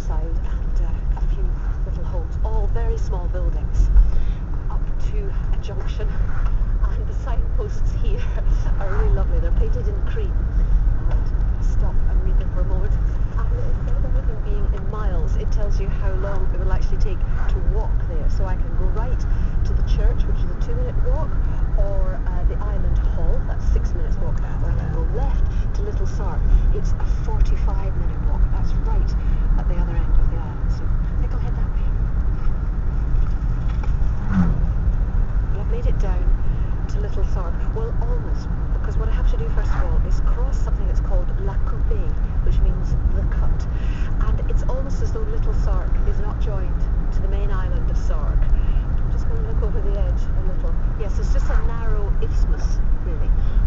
outside and a few little homes, all very small buildings, up to a junction. And the signposts here are really lovely. They're painted in cream. And stop and read them for a moment. And instead of everything being in miles, it tells you how long it will actually take to walk there. So I can go right to the church, which is a 2-minute walk, or the Island Hall, that's 6 minutes walk, or I can go left to Little Sark. It's a 45-minute walk. That's right at the other end of the island. So I think I'll head that way. But I've made it down to Little Sark. Well, almost, because what I have to do first of all is cross something that's called La Coupée, which means the cut. And it's almost as though Little Sark is not joined to the main island of Sark. I'm just going to look over the edge a little. Yes, it's just a narrow isthmus, really.